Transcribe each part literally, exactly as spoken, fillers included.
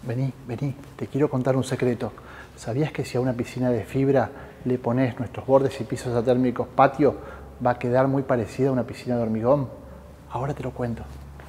Vení, vení, te quiero contar un secreto. ¿Sabías que si a una piscina de fibra le pones nuestros bordes y pisos atérmicos patio, va a quedar muy parecida a una piscina de hormigón? Ahora te lo cuento.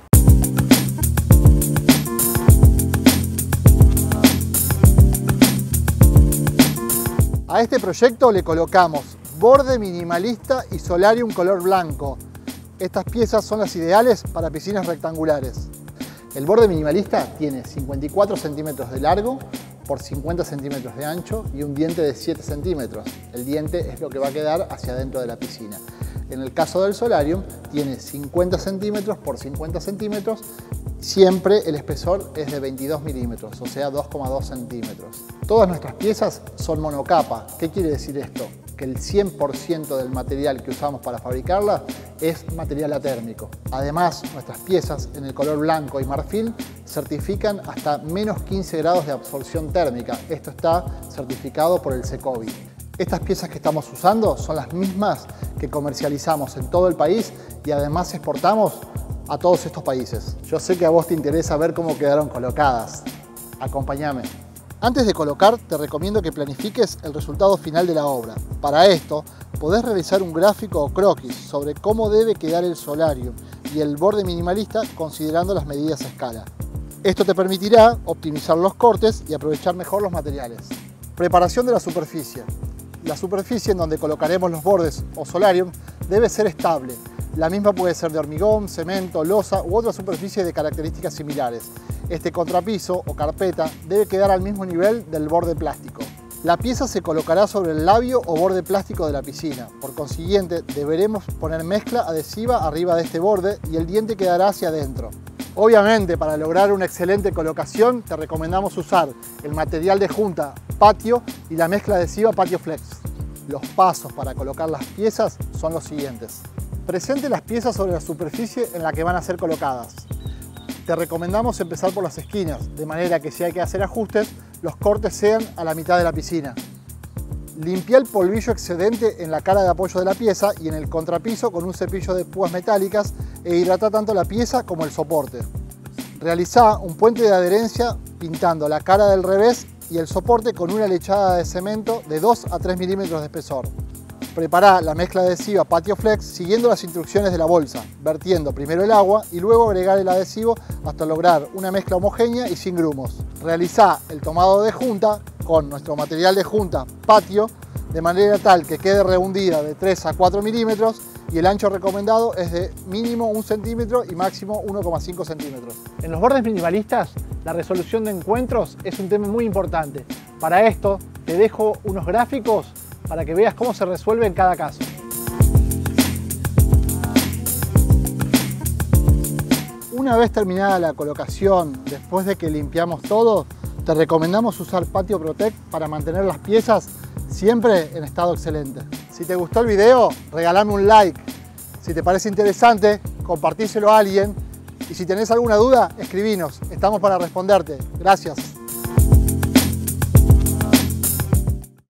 A este proyecto le colocamos borde minimalista y solarium color blanco. Estas piezas son las ideales para piscinas rectangulares. El borde minimalista tiene cincuenta y cuatro centímetros de largo por cincuenta centímetros de ancho y un diente de siete centímetros. El diente es lo que va a quedar hacia adentro de la piscina. En el caso del solarium tiene cincuenta centímetros por cincuenta centímetros. Siempre el espesor es de veintidós milímetros, o sea dos coma dos centímetros. Todas nuestras piezas son monocapa. ¿Qué quiere decir esto? Que el cien por ciento del material que usamos para fabricarla es material atérmico. Además, nuestras piezas en el color blanco y marfil certifican hasta menos quince grados de absorción térmica. Esto está certificado por el Secovi. Estas piezas que estamos usando son las mismas que comercializamos en todo el país y además exportamos a todos estos países. Yo sé que a vos te interesa ver cómo quedaron colocadas. Acompáñame. Antes de colocar, te recomiendo que planifiques el resultado final de la obra. Para esto, podés realizar un gráfico o croquis sobre cómo debe quedar el solarium y el borde minimalista considerando las medidas a escala. Esto te permitirá optimizar los cortes y aprovechar mejor los materiales. Preparación de la superficie. La superficie en donde colocaremos los bordes o solarium debe ser estable. La misma puede ser de hormigón, cemento, losa u otra superficie de características similares. Este contrapiso o carpeta debe quedar al mismo nivel del borde plástico. La pieza se colocará sobre el labio o borde plástico de la piscina. Por consiguiente, deberemos poner mezcla adhesiva arriba de este borde y el diente quedará hacia adentro. Obviamente, para lograr una excelente colocación, te recomendamos usar el material de junta Patio y la mezcla adhesiva Patio Flex. Los pasos para colocar las piezas son los siguientes. Presente las piezas sobre la superficie en la que van a ser colocadas. Te recomendamos empezar por las esquinas, de manera que si hay que hacer ajustes, los cortes sean a la mitad de la piscina. Limpia el polvillo excedente en la cara de apoyo de la pieza y en el contrapiso con un cepillo de púas metálicas e hidrata tanto la pieza como el soporte. Realiza un puente de adherencia pintando la cara del revés y el soporte con una lechada de cemento de dos a tres milímetros de espesor. Prepara la mezcla adhesiva Patio Flex siguiendo las instrucciones de la bolsa, vertiendo primero el agua y luego agregar el adhesivo hasta lograr una mezcla homogénea y sin grumos. Realiza el tomado de junta con nuestro material de junta Patio de manera tal que quede rehundida de tres a cuatro milímetros y el ancho recomendado es de mínimo un centímetro y máximo uno coma cinco centímetros. En los bordes minimalistas, la resolución de encuentros es un tema muy importante. Para esto, te dejo unos gráficos para que veas cómo se resuelve en cada caso. Una vez terminada la colocación, después de que limpiamos todo, te recomendamos usar Patio Protect para mantener las piezas siempre en estado excelente. Si te gustó el video, regálame un like. Si te parece interesante, compartíselo a alguien. Y si tenés alguna duda, escribinos. Estamos para responderte. Gracias.